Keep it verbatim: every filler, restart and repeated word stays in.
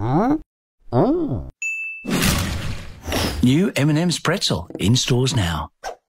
Huh? Oh. New M and M's Pretzel in stores now.